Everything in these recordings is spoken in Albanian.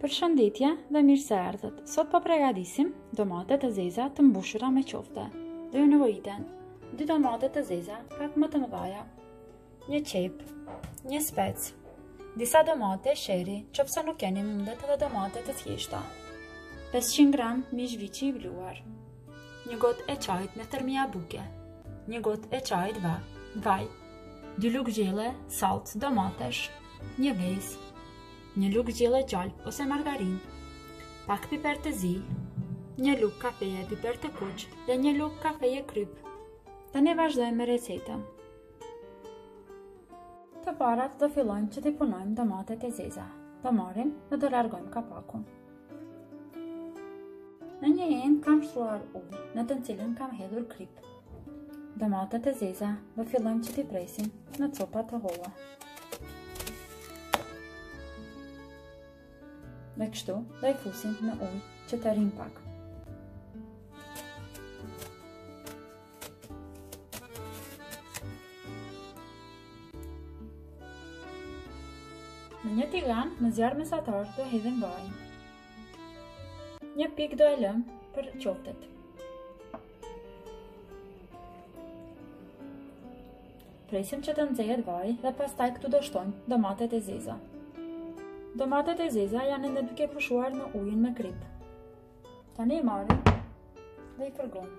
Përshëndetje dhe mirë se erdhët. Sot po përgatisim domate të zeza të mbushura me qofte. Do ju nevojiten 2 domate të zeza, pak më të mëdha, një qep, një spec, disa domate sheri, qofse nuk keni mundet edhe domate të thjeshta, 500 gram mish viçi i bluar, një gotë e çajit me thermia buke, një gotë e çajit vaj, 2 lugë gjelle salcë domatesh, një vezë, një lugë gjelle gjalp ose margarin, pak piper të zi, një lugë kafeje piper të kuq dhe një lugë kafeje kryp. Tani vazhdojmë me recetën. Të parat do fillojmë që t'i punojmë domatet e zeza. Do marrim dhe do largojmë kapakun. Në një enë kam shtruar ujë, në të cilën kam hedhur kryp. Domatet e zeza do fillojmë që t'i presim në copa të holla. Dhe kështu do i fusim në ujë që të rrim pak. Në një tigan në zjarr mesatar do hedhim vajin. Një pikë do e lëm për qoftet. Presim që të nxehet vaji dhe pastaj këtu do shtojmë domatet e zeza. Domatet e zeza janë ende duke pushuar në ujin me kryp. Tani i marrim dhe i fërgojmë.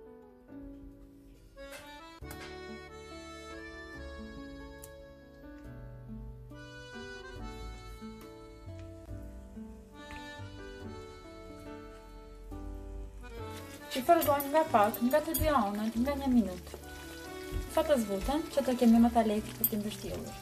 I fërgojmë nga pak, nga të dy anët, nga 1 minutë. Sa të zbuten, që të kemi më të lehtë për t'i mbështjellur.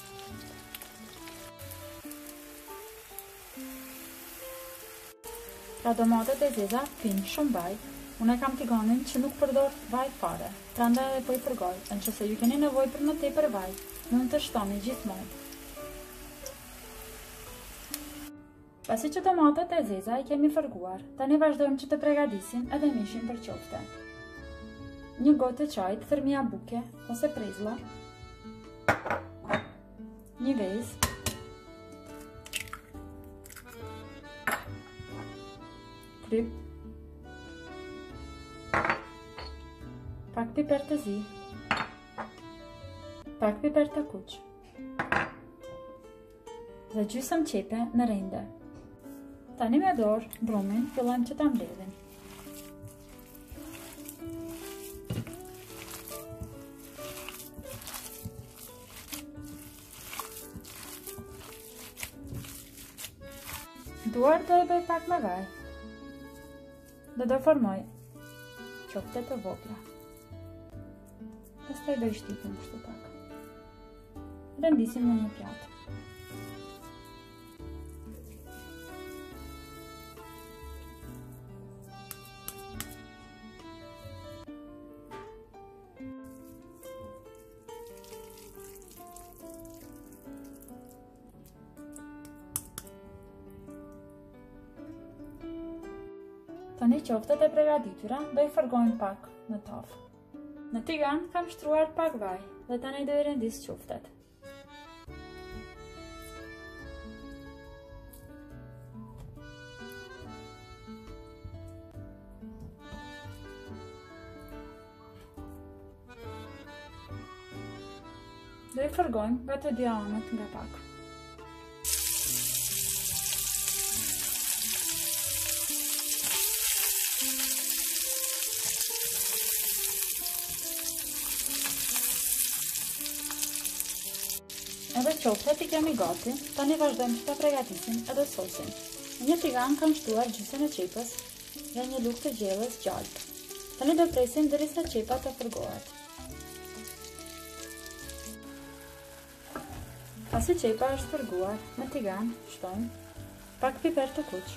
Pra domatet e zeza pinë shumë vaj. Unë e kam tiganin që nuk përdor vaj fare, prandaj edhe po i përgoj. Nëse ju keni nevojë për më tepër vaj, mund të shtoni gjithmonë. Pasi që domatet e zeza i kemi fërguar, tani vazhdojmë që të përgatisim edhe mishin për qofte. Një gotë e çajit thermia buke ose prezlla, një vezë, kryp, pak piper të zi, pak piper të kuq dhe gjysmë qepe në rende. Tani me dorë brumin fillojmë që ta mbledhim. Duar do e bëj pak me vaj. Dhe do formoj qofte të vogla. Pastaj do i shtypim kështu pak. Rendisim në një pjatë. Tani qoftet e përgatitura do i fërgojmë pak në tavë. Në tigan kam shtruar pak vaj dhe tani do i rendis qoftet. Do i fërgojmë nga të dy anët nga pak. Edhe qoftet i kemi gati, tani vazhdojmë që ta përgatisim edhe sosin. Në një tigan kam shtuar gjysën e qepës dhe një lugë të gjellës gjalp. Tani do presim derisa qepa të fërgohet. Pasi qepa është fërguar, në tigan shtojmë pak piper të kuq,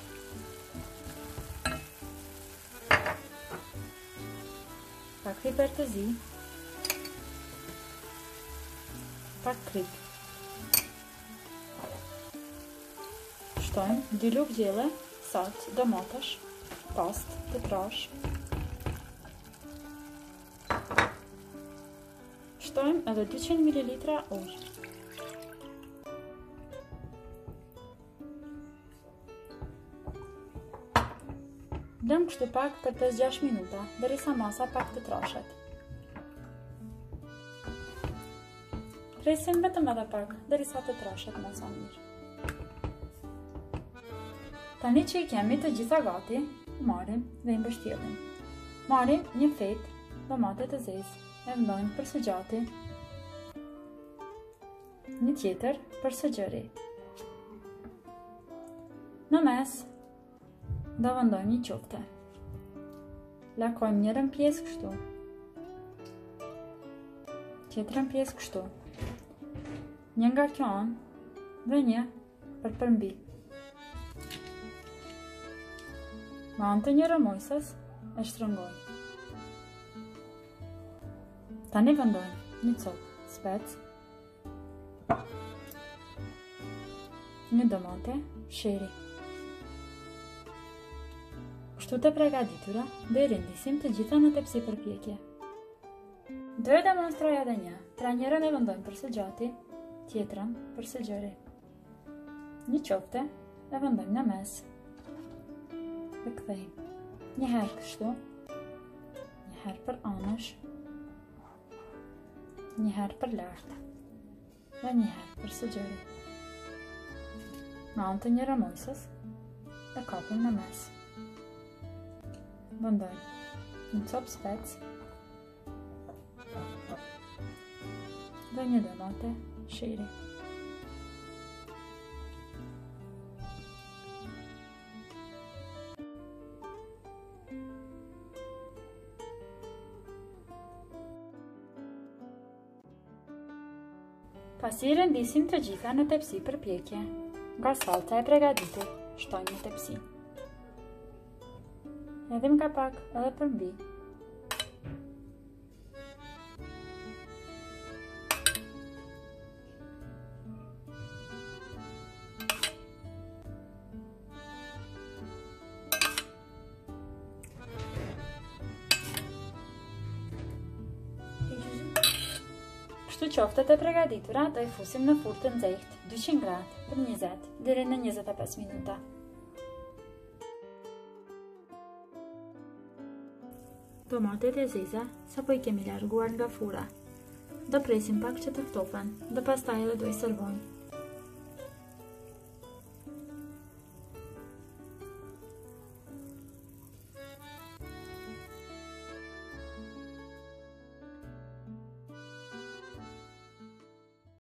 pak piper të zi, pak kryp. Shtojmë 2 lugë gjelle, salcë, domatesh, pastë të trash. Shtojmë edhe 200 ml ujë. Lëm kështu pak për 5-6 minuta, derisa masa pak të trashet. Presim vetëm edhe pak, derisa të trashet masa mirë. Tani që i kemi të gjitha gati, marrim dhe i mbështjellim. Marrim një fetë domate të zezë, e vendojmë për së gjati, një tjetër për së gjëri. Në mes, do vendojmë një qofte. Lakojmë njërën pjesë kështu, tjetërën pjesë kështu, një nga kjo anë dhe një për përmbi. Me anë të një rëmujsës e shtrëngojmë. Tani vendojmë një copë spec, një domate, sheri. Kështu të pregaditura, do i rindisim të gjitha në tepsi përpjekje. Do e demonstroj edhe një, pra njërën e vendojmë për së gjati, tjetrën për së gjëri. Një qofte e vendojmë në mes. Dhe kthejmë. Një herë kështu, një herë për anësh, një herë për lartë, dhe një herë për së gjëri. Me anë të një rëmujsës, e kapim në mes. Vendojmë një copë spec dhe një domate sheri. Pasi rendisim të gjitha në tepsi përpjekje, nga salca e pregaditur, shtojmë në tepsi. Hedhim ka pak edhe përmbi. Kështu qoftet e pregaditura do i fusim në furrë të nxehtë 200 gradë për 20 deri në 25 minuta. Tomatet e zeza sapo i kemi larguar nga furra. Do presim pak që të ftofen dhe pastaj edhe do i servojmë.